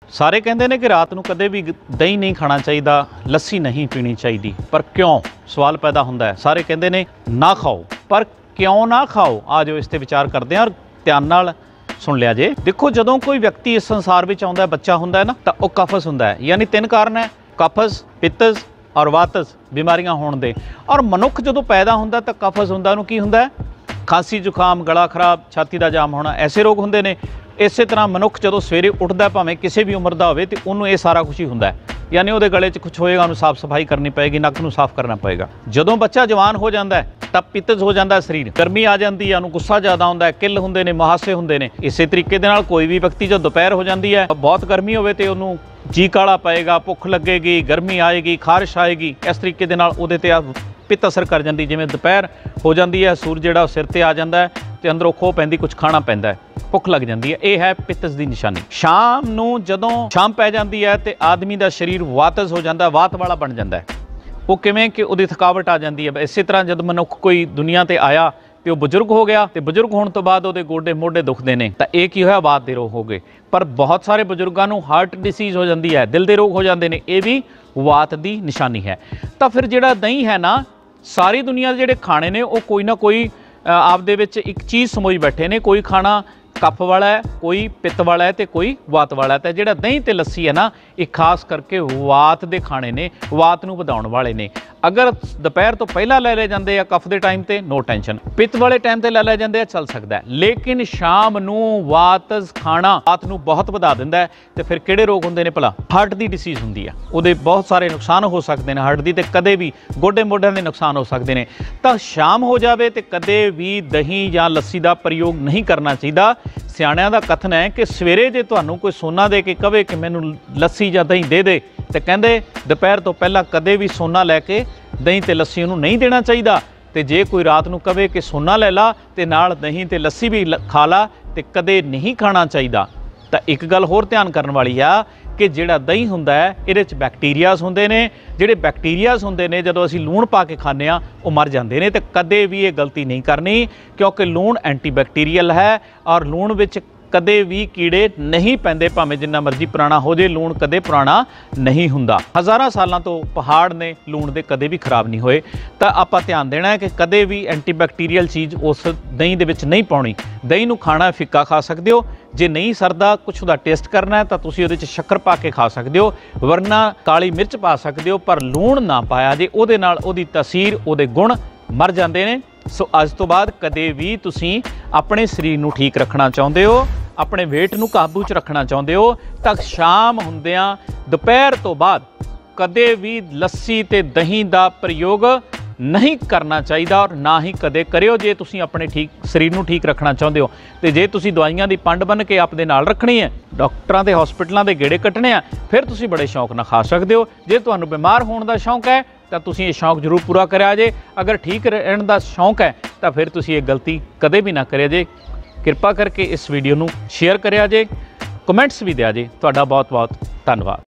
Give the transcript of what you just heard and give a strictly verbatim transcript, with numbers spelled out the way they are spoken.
सारे कहते हैं कि रात को कदे भी दही नहीं खाना चाहिए, लस्सी नहीं पीनी चाहिए, पर क्यों सवाल पैदा होता है। सारे कहते हैं ना खाओ, पर क्यों ना खाओ, आ जाओ इस ते विचार करते हैं और ध्यान नाल सुन लिया जे। देखो जदों कोई व्यक्ति इस संसार में आउंदा है, बच्चा हुंदा है ना, तो वह कफस हुंदा है, यानी तीन कारण है, कफस, पित्तस और वातस बीमारियां होण दे। और मनुख जदों पैदा हुंदा तो कफस हुंदा, उहनूं की हुंदा है, खांसी जुकाम, गला खराब, छाती का जाम होना, ऐसे रोग हुंदे ने। इस तरह मनुख जदों सवेरे उठदा, भावें किसी भी उम्र का होवे, ते उहनूं ये सारा कुछ ही हुंदा है, यानी वो गले च कुछ होएगा, उन्होंने साफ सफाई करनी पएगी, नक नूं साफ करना पएगा। जदों बच्चा जवान हो जाता है तब पित्तज हो जाता है, शरीर गर्मी आ जाती है, उन्होंने गुस्सा ज़्यादा होंदा है, किल हुंदे ने, मुहासे हुंदे ने। इस तरीके दे नाल कोई भी व्यक्ति जो दोपहर हो जाती है, बहुत गर्मी होवे ते उन्होंने जी काला पएगा, भुख लगेगी, गर्मी आएगी, खारिश आएगी, इस तरीके दे नाल उहदे ते पित्त असर कर जाती। जिवें दोपहर हो जाती है, सूरज जिहड़ा सिर ते आ जाता है, तो अंदरों खो पैंदी, कुछ खाना पैंदा है, भुख लग जाती है, यह है पित्तस की निशानी। शाम नूं जदों शाम पै जाती है तो आदमी का शरीर वातस हो जाता है, वात वाला बन जाता है। वो किवें कि उहदी थकावट आ जाती है। इस तरह जब मनुख कोई दुनिया ते आया तो वह बजुर्ग हो गया, तो बजुर्ग होने तो बाद वो गोडे मोढे दुखते हैं, तो एक ही होया वात के रोग हो गए। पर बहुत सारे बजुर्गों को हार्ट डिसीज़ हो जाती है, दिल के रोग हो जाते हैं, ये भी वात की निशानी है। तो फिर जिहड़ा दही है ना, सारी दुनिया के जिहड़े खाने ने वो कोई ना कोई आप दे विच एक चीज़ समोई बैठे ने। कोई खाना कफ वाला है, कोई पित्त वाला है, तो कोई वात वाला है। तो जिहड़ा दही ते लस्सी है ना, ये खास करके वात दे खाने ने, वात नूं वधाउण वाले ने। अगर दोपहर तो पहला ले ले जाते हैं कफ के टाइम ते नो टेंशन, पित्त वाले टाइम ते ले ले जाते हैं चल सकता है, लेकिन शाम नूं वातस खाना वात नूं बहुत वधा दिंदा है। तो फिर किहड़े रोग हुंदे ने भला? हार्ट की डिसीज़ हुंदी है, उहदे बहुत सारे नुकसान हो सकते हैं हार्ट की, तो कदे भी गोडे मोढिਆਂ के नुकसान हो सकते हैं। तो शाम हो जाए तो कदे भी दही या लस्सी का प्रयोग नहीं करना चाहिए। सियाणिਆਂ ਦਾ कथन है कि सवेरे जे तुहानूं कोई सोना दे के कहे कि मैनूं लस्सी या दही दे दे, तो कहते दोपहर तो पहला कदे भी सोना लैके दही ते लस्सी उन्होंने नहीं देना चाहिए। तो जे कोई रात को कहे कि सोना ले ला तो नाल दही ते लस्सी भी खा ला, तो कदे नहीं खाना चाहिए। तो एक गल होर ध्यान करने वाली आ कि जिहड़ा दही हुंदा है इहदे च बैक्टीरियाज हुंदे ने, जिहड़े बैक्टीरियाज हुंदे ने जदों असीं लूण पा के खाने आ वो मर जाते हैं। तो कदे भी ये गलती नहीं करनी, क्योंकि लूण एंटीबैक्टीरियल है और लूण विच कदे भी कीड़े नहीं पैंदे, भावें जिन्ना मर्जी पुराना हो जाए, लूण कदे पुराना नहीं हुंदा। हज़ारां सालों तो पहाड़ ने लूण दे कदे भी खराब नहीं होए। तो आपां ध्यान देना है कि कदे भी एंटीबैक्टीरियल चीज़ उस दही दे विच नहीं पाउणी। दही नूं खाना फिक्का खा सकते हो, जे नहीं सरदा कुछ उहदा टेस्ट करना है तो तुसीं उहदे च शक्कर पा के खा सकते हो, वरना काली मिर्च पा सकते हो, पर लूण ना पाया जे, उहदे नाल उहदी तासीर उहदे गुण मर जाते हैं। सो अज तो बाद कदे भी तुसीं अपने शरीर नूं ठीक रखना चाहुंदे हो, अपने वेट नूं काबू च रखना चाहुंदे हो, तो शाम हुंदियां दोपहर तो बाद कदे भी लस्सी ते दही का प्रयोग नहीं करना चाहिए, और ना ही कदे करियो जे तुसीं अपने ठीक शरीर नूं ठीक रखना चाहुंदे हो। तो जे तुसीं दवाइयां दी पंड बन के आपदे नाल रखनी है, डॉक्टरां ते हॉस्पिटलों के गेड़े कट्टने आ, फिर तुसीं बड़े शौक नाल खा सकते हो। जे तुहानूं बीमार होने का शौक है तो तुसीं ये शौक जरूर पूरा करिया जे। अगर ठीक रहने का शौक है तो फिर तुसीं ये गलती कदे भी ना करिया जे। किरपा करके इस वीडियो नूं शेयर करिया जे, कमेंट्स भी दिया जे। तुहाडा बहुत बहुत धन्यवाद।